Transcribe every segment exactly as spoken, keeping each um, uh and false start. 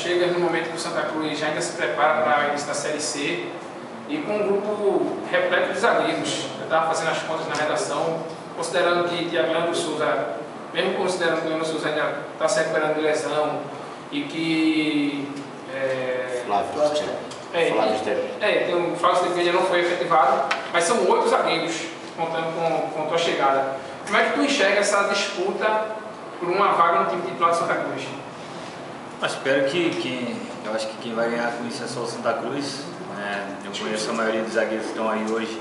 chega no momento que o Santa Cruz já ainda se prepara para o início da Série C e com um grupo repleto de zagueiros. Eu estava fazendo as contas na redação, considerando que Leandro Souza, mesmo considerando que Leandro Souza ainda está se recuperando de lesão e que... É, Flávio é, Flávio Esteves. É, tem um Flávio Esteves ainda não foi efetivado, mas são oito zagueiros contando com, com a tua chegada. Como é que tu enxerga essa disputa por uma vaga no time titular de Santa Cruz? Eu espero que, que eu acho que quem vai ganhar com isso é só o Santa Cruz. É, eu conheço a maioria dos zagueiros que estão aí hoje.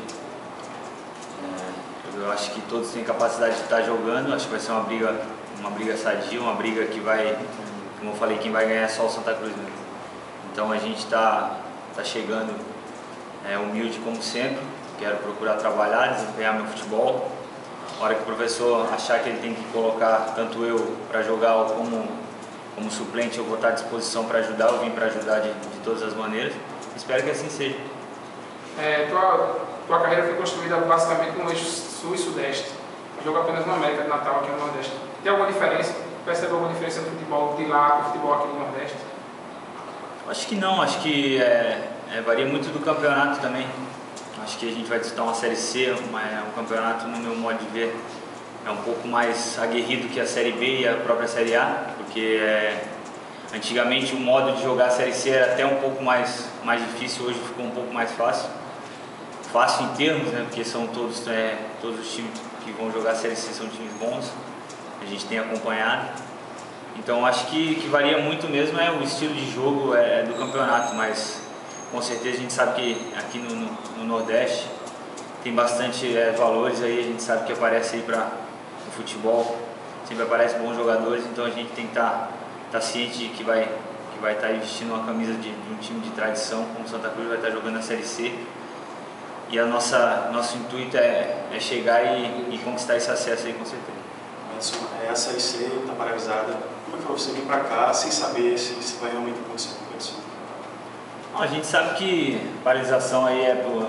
É, eu acho que todos têm capacidade de estar jogando. Acho que vai ser uma briga, uma briga sadia, uma briga que vai, como eu falei, quem vai ganhar é só o Santa Cruz mesmo. Então a gente está tá chegando é, humilde como sempre. Quero procurar trabalhar, desempenhar meu futebol. Na hora que o professor achar que ele tem que colocar tanto eu para jogar ou como Como suplente, eu vou estar à disposição para ajudar, eu vim para ajudar de, de todas as maneiras. Espero que assim seja. É, tua, tua carreira foi construída basicamente no eixo sul e sudeste. Jogo apenas na América de Natal, aqui no Nordeste. Tem alguma diferença? Percebe alguma diferença no futebol de lá com o futebol aqui no Nordeste? Acho que não, acho que é, é, varia muito do campeonato também. Acho que a gente vai disputar uma Série C, uma, um campeonato, no meu modo de ver, é um pouco mais aguerrido que a Série B e a própria Série A, porque é, antigamente o modo de jogar a Série C era até um pouco mais, mais difícil, hoje ficou um pouco mais fácil. Fácil em termos, né, porque são todos, é, todos os times que vão jogar a Série C são times bons, a gente tem acompanhado. Então acho que, que varia muito mesmo é o estilo de jogo é, do campeonato, mas com certeza a gente sabe que aqui no, no, no Nordeste tem bastante é, valores aí, a gente sabe que aparece aí para o futebol, sempre aparecem bons jogadores, então a gente tem que estar tá, tá ciente de que vai que vai estar tá vestindo uma camisa de, de um time de tradição, como o Santa Cruz vai estar tá jogando a Série C. E a nossa nosso intuito é, é chegar e, e conquistar esse acesso aí com certeza. Edson, é, a Série C está paralisada. Como é que foi você vir para cá sem saber se, se vai realmente acontecer a competição? A gente sabe que paralisação aí é por...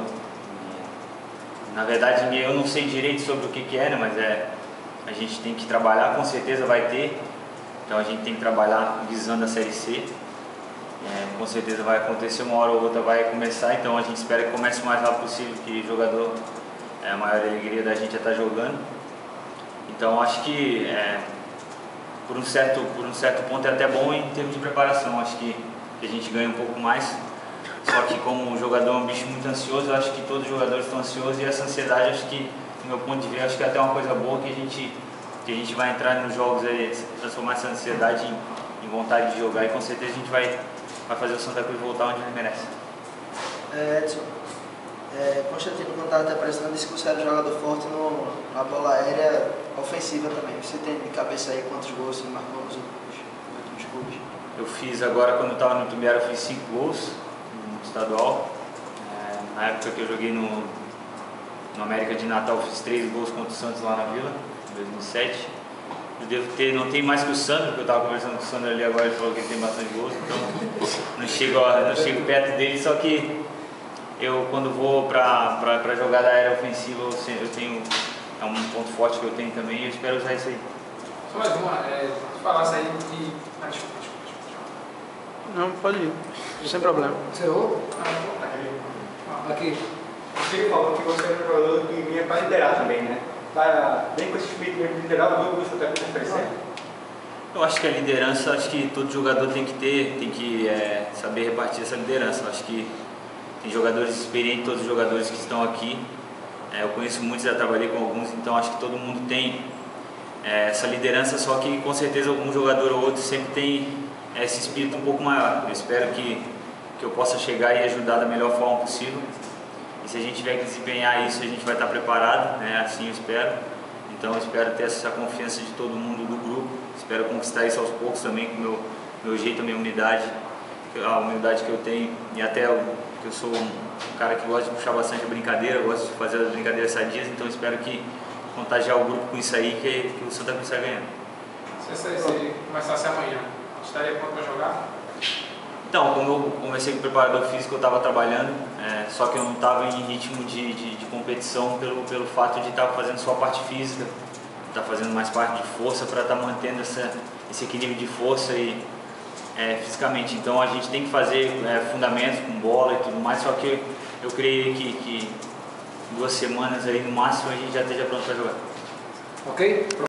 Na verdade, eu não sei direito sobre o que que é, né, mas é, a gente tem que trabalhar, com certeza vai ter. Então a gente tem que trabalhar visando a Série C. É, com certeza vai acontecer, uma hora ou outra vai começar, então a gente espera que comece o mais rápido possível, que o jogador, é, a maior alegria da gente é estar jogando. Então acho que é, por, um certo, por um certo ponto é até bom em termos de preparação, acho que, que a gente ganha um pouco mais. Só que como o jogador é um bicho muito ansioso, eu acho que todos os jogadores estão ansiosos e essa ansiedade, acho que, do meu ponto de vista, acho que é até uma coisa boa que a gente, que a gente vai entrar nos jogos e transformar essa ansiedade em, em vontade de jogar e com certeza a gente vai, vai fazer o Santa Cruz voltar onde ele merece. É, Edson, é, Constantino, quando estava te apresentando, disse que você era um jogador forte no, na bola aérea ofensiva também. Você tem de cabeça aí quantos gols você marcou nos últimos, nos últimos clubes? Eu fiz agora, quando eu estava no Itumbiara, eu fiz cinco gols. Estadual. É, na época que eu joguei no, no América de Natal, fiz três gols contra o Santos lá na Vila, em dois mil e sete. Eu devo ter, não tem mais que o Sandro, porque eu estava conversando com o Sandro ali agora, ele falou que ele tem bastante gols, então não chego, não chego perto dele, só que eu quando vou para a jogada aérea ofensiva, eu, eu tenho, é um ponto forte que eu tenho também e eu espero usar isso aí. Só mais uma, é, tu falasse aí de... Ah, desculpa, desculpa. Não, pode ir, sem problema. Você errou? Ah, aqui. Você falou que você é um jogador que vinha para liderar também, né? Tá bem com esse espírito mesmo de liderar o jogo do Santa Cruz oferecendo? Eu acho que a liderança, acho que todo jogador tem que ter, tem que é, saber repartir essa liderança. Eu acho que tem jogadores experientes, todos os jogadores que estão aqui. É, eu conheço muitos, já trabalhei com alguns, então acho que todo mundo tem é, essa liderança, só que com certeza algum jogador ou outro sempre tem esse espírito um pouco maior. Eu espero que, que eu possa chegar e ajudar da melhor forma possível. E se a gente tiver que desempenhar isso, a gente vai estar preparado, né? Assim eu espero. Então eu espero ter essa confiança de todo mundo do grupo. Espero conquistar isso aos poucos também, com o meu, meu jeito, a minha humildade, a humildade que eu tenho. E até eu, que eu sou um cara que gosta de puxar bastante a brincadeira, gosto de fazer as brincadeiras sadias. Então eu espero que contagiar o grupo com isso aí, que, que o Santa Cruz vai ganhar. Se você começasse amanhã, estaria pronto para jogar? Então, como eu comecei com o preparador físico, eu estava trabalhando, é, só que eu não estava em ritmo de, de, de competição pelo, pelo fato de estar fazendo só a parte física, estar fazendo mais parte de força para estar mantendo essa, esse equilíbrio de força e, é, fisicamente. Então a gente tem que fazer é, fundamentos com bola e tudo mais, só que eu creio que, que em duas semanas aí no máximo a gente já esteja pronto para jogar. Ok?